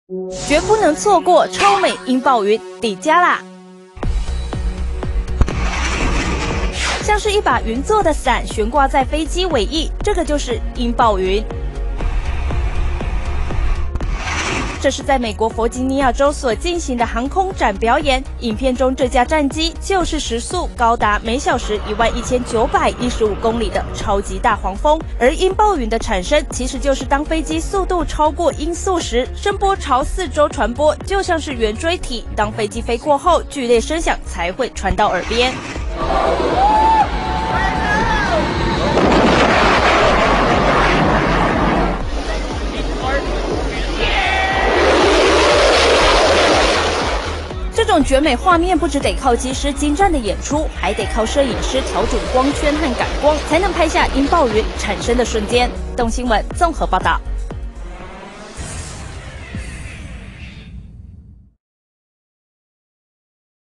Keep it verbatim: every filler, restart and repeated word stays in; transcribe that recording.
绝不能错过超美音爆云底加啦！像是一把云做的伞悬挂在飞机尾翼，这个就是音爆云。这是在美国弗吉尼亚州所进行的航空展表演。影片中这架战机就是时速高达每小时一万一千九百一十五公里的超级大黄蜂。而音爆云的产生，其实就是当飞机速度超过音速时，声波朝四周传播，就像是圆锥体。当飞机飞过后，剧烈声响才会传到耳边。这种绝美画面不只得靠机师精湛的演出，还得靠摄影师调整光圈和感光，才能拍下音爆云产生的瞬间。动新闻综合报道。